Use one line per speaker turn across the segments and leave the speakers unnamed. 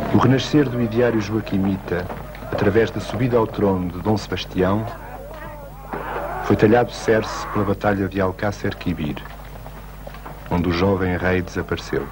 O renascer do ideário joaquimita, através da subida ao trono de Dom Sebastião, foi talhado cerce pela Batalha de Alcácer Quibir, onde o jovem rei desapareceu.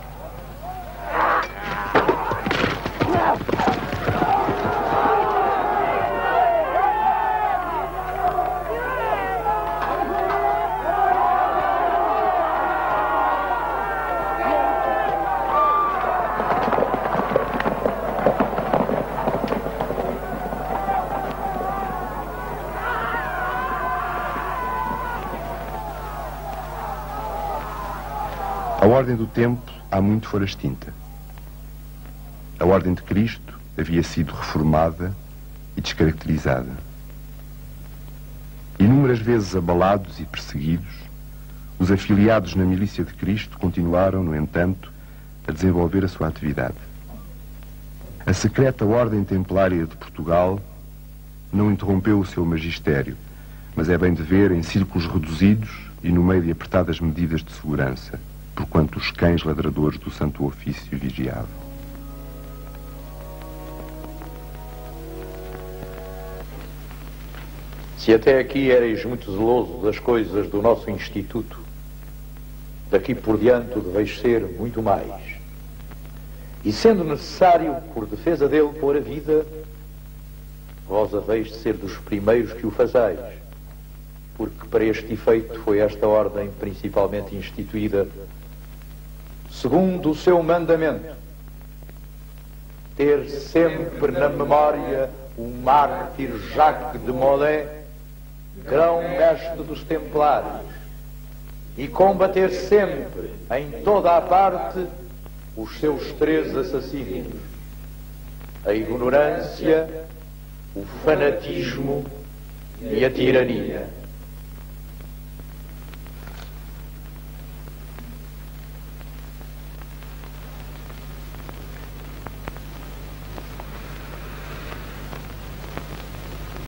A ordem do tempo há muito fora extinta. A ordem de Cristo havia sido reformada e descaracterizada. Inúmeras vezes abalados e perseguidos, os afiliados na milícia de Cristo continuaram, no entanto, a desenvolver a sua atividade. A secreta Ordem Templária de Portugal não interrompeu o seu magistério, mas é bem de ver em círculos reduzidos e no meio de apertadas medidas de segurança, porquanto os cães ladradores do Santo Ofício vigiavam.
Se até aqui erais muito zeloso das coisas do nosso Instituto, daqui por diante o deveis ser muito mais. E sendo necessário, por defesa dele, pôr a vida, vós haveis de ser dos primeiros que o fazeis, porque para este efeito foi esta ordem principalmente instituída, segundo o seu mandamento, ter sempre na memória o mártir Jacques de Molay, grão-mestre dos Templários, e combater sempre, em toda a parte, os seus 3 assassinos: a ignorância, o fanatismo e a tirania.